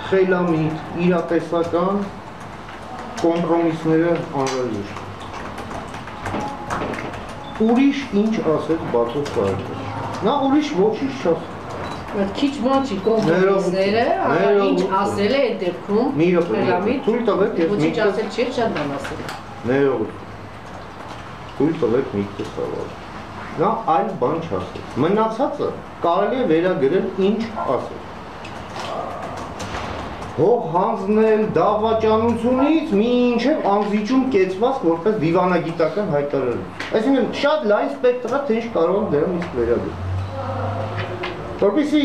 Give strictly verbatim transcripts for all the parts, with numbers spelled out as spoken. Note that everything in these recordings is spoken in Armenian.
խելամիտ, իրատեսական կոմպրոմիսները անհրաժեշտ։ Ուրիշ ինչ ասեց Բաթո Սահակյանը։ Նա ուրիշ ոչինչ չասեց։ Քիչ բան չի կոմպրոմիսները, ինչ ասել է այդ դեպքում։ Մի րոպե, թույլ տվեք ես ոչինչ ասել չի, շատ բան ասել։ Ներողություն։ Թույլ տվեք միտքս հավաք։ Նա այլ բան չասեց։ Մնացածը կարելի է վերագրել ինչ ասել։ Հող հանձնել դավաճանությունից մինչև անզիջում կեցված որպես դիվանագիտական հայտարարություն։ Այսինքն շատ լայն սպեկտրա թե ինչ կարող են դրան իսկ վերագրել։ Որպեսզի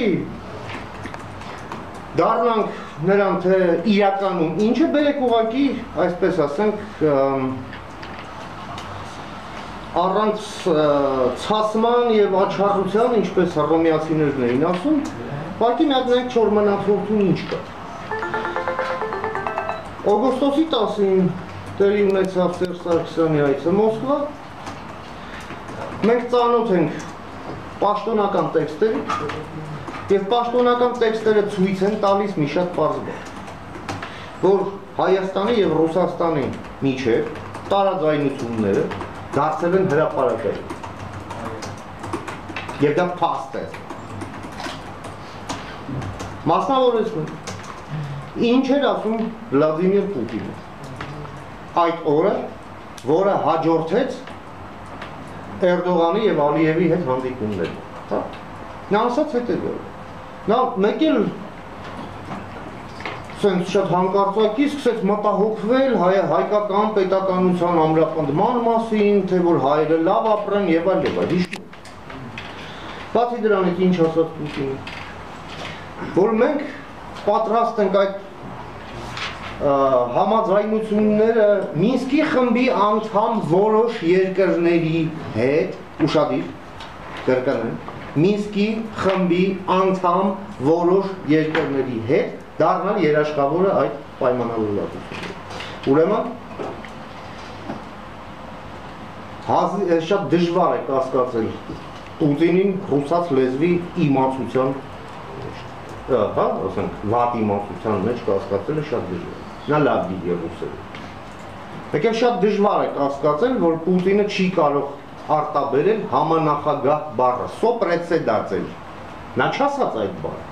դառնանք նրան թե իրականում ինչը բերեք ուղղակի, այսպես ասենք, առանց ցասման եւ աչառության, ինչպես հռոմեացիներն էին ասում, ուղղակի մի հատ նայեք չոր մնացորդուն ինչ կա։ Օգոստոսի տասին տեղի ունեցավ Սերժ Սարգսյանի այցը Մոսկվա։ Մենք ծանոթ ենք պաշտոնական տեքստերի եւ պաշտոնական տեքստերը ցույց են տալիս մի շատ պարզ բան, որ Հայաստանի եւ Ռուսաստանի միջեւ տարաձայնությունները դարձել են հրապարակային։ Եվ դա փաստ է։ Մասնավորեցնում ինչ էր ասում Վլադիմիր Պուտինը այդ օրը, որը հաջորդեց Էրդողանի եւ Ալիևի հետ հանդիպումներին։ Նա ասաց հետևյալը։ Նա մեկ էլ սենց շատ հանկարծակի սկսեց մտահոգվել հայկական պետականության ամրապնդման մասին, թե որ հայերը լավ ապրեն եւ այլ եւ այլ։ Բացի դրանից ինչ ասաց Պուտինը, որ մենք պատրաստ ենք այդ համաձայնությունները Մինսկի խմբի անդամ որոշ երկրների հետ, ուշադիր, կրկնեմ, Մինսկի խմբի անդամ որոշ երկրների հետ դառնալ երաշխավորը այդ պայմանավորվածությունների։ Ուրեմն շատ դժվար է կասկածել Պուտինին ռուսաց լեզվի իմացության հա, ասենք, վատ իմացության մեջ կասկածելը շատ դժվար է, նա լավ գիտի ռուսերեն։ Մեկ էլ շատ դժվար է կասկածել, որ Պուտինը չի կարող արտաբերել համանախագահ բառը, սոպրեցեդացել, նա չասաց այդ բառը։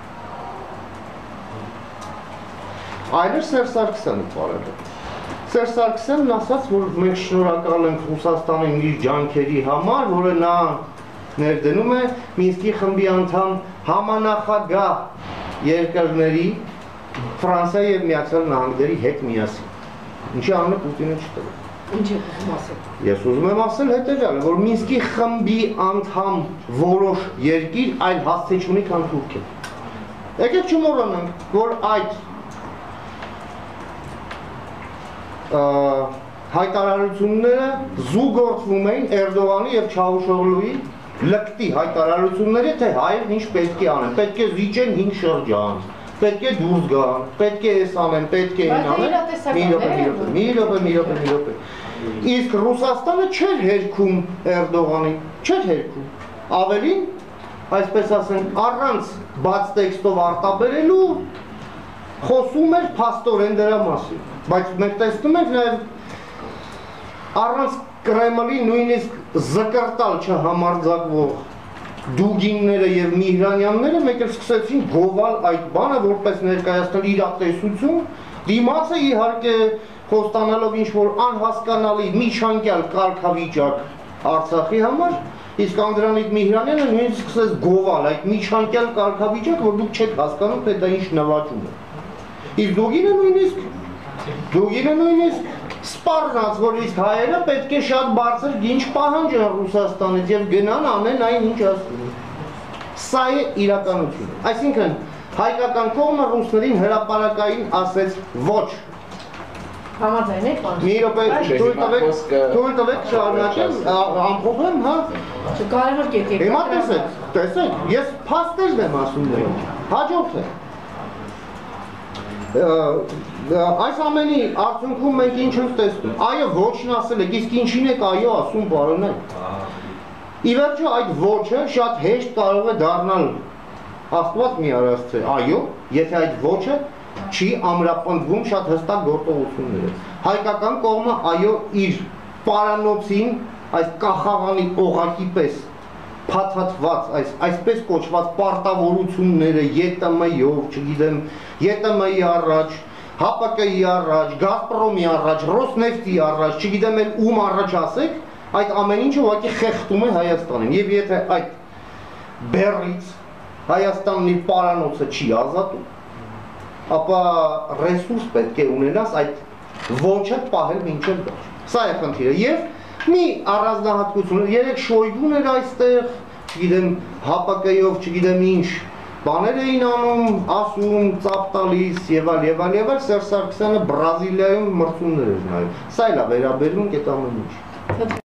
Այլ էր Սերժ Սարգսյանի բառը։ Սերժ Սարգսյանն ասաց, որ մենք շնորհակալ ենք Ռուսաստանին իր ջանքերի համար, որը նա ներդնում է Մինսկի խմբի անդամ համանախագահ երկրների Ֆրանսիայի եւ Միացյալ Նահանգների հետ միասին։ Ինչի անունը Պուտինը չտվեց։ Ինչ եք ուզում ասել։ Ես ուզում եմ ասել հետեւյալը, որ Մինսկի խմբի անդամ որոշ երկիր այլ հասցե չունի, քան Թուրքիան։ Եկեք չմոռանանք, որ այդ հայտարարությունները զուգորդվում էին Էրդողանի եւ Չավուշօղլուի լկտի հայտարարությունները, թե հայերն ինչ պետք է անեն, պետք է զիջեն հինգ շրջան, պետք է դուրս գան, պետք է էս անեն, պետք է այն անեն, մի րոպե, մի րոպե, մի րոպե, մի րոպե։ Իսկ Ռուսաստանը չէր հերքում Էրդողանի, չէր հերքում։ Ավելին, այսպես ասենք, առանց բաց տեքստով արտաբերելու խոսում էր փաստորեն դրա մասին, բայց մենք տեսնում ենք նաև առանց Կրեմլի նույնիսկ զկրտալ չհամարձակվող Դուգինները եւ Միհրանյանները մեկ էլ սկսեցին գովալ այդ բանը, որպես ներկայացնել իրատեսություն, դիմացը իհարկե խոստանալով ինչ-որ անհասկանալի միջանկյալ կարգավիճակ Արցախի համար, իսկ Անդրանիկ Միհրանյանը նույնիսկ սկսեց գովալ այդ միջանկյալ կարգավիճակ, որ դուք չեք հասկանում, թե դա ինչ նվաճում է։ Իսկ Դուգինը նույնիսկ Դուգինը նույնիսկ սպառնաց, որ իսկ հայերը պետք է շատ բարձր գինչ պահանջեն Ռուսաստանից եւ գնան անեն այն ինչ ասում են։ Սա է իրականությունը։ Այսինքն հայկական կողմը ռուսներին հրապարակային ասեց ոչ։ Համաձայն եք բան։ Մի րոպե, թույլ տվեք, թույլ տվեք շարունակեմ, ամփոփեմ, հա։ Կարևոր եկեք։ Հիմա տեսեք, տեսեք, ես փաստերն եմ ասում նրան։ Հաջորդ է։ Այս ամենի արդյունքում մենք ինչ ենք տեսնում, այո ոչն ասել եք, իսկ ինչին եք այո ասում պարոններ։ Ի վերջո այդ ոչը շատ հեշտ կարող է դառնալ Աստված մի արած թե այո, եթե այդ ոչը չի ամրապնդվում շատ հստակ գործողությունները։ Հայկական կողմը այո իր պարանոցին այս կախաղանի օղակի պես փաթաթված այս այսպես կոչված պարտավորությունները ԵՏՄ-ով, չգիտեմ, ԵՏՄ-ի առաջ, ՀԱՊԿ-ի առաջ, Գազպրոմի առաջ, Ռոսնեֆտի առաջ, չգիտեմ էլ ում առաջ ասեք, այդ ամեն ինչը ուղղակի խեղդում է Հայաստանին։ Եվ եթե այդ բեռից Հայաստանն իր պարանոցը չի ազատում, ապա ռեսուրս պետք է ունենաս այդ ոչը պահել մինչև դեռ։ Սա է խնդիրը։ Եվ մի առանձնահատկություն, երեք Շոյգուն էր այստեղ, չգիտեմ, ՀԱՊԿ-ով, չգիտեմ ինչ բաներ էին անում, ասում, ծափ տալիս եւ այլ եւ այլ եւ այլ, Սերժ Սարգսյանը Բրազիլիայում մրցումներ էր նայում։ Սա էլ է վերաբերում այդ ամեն ինչ։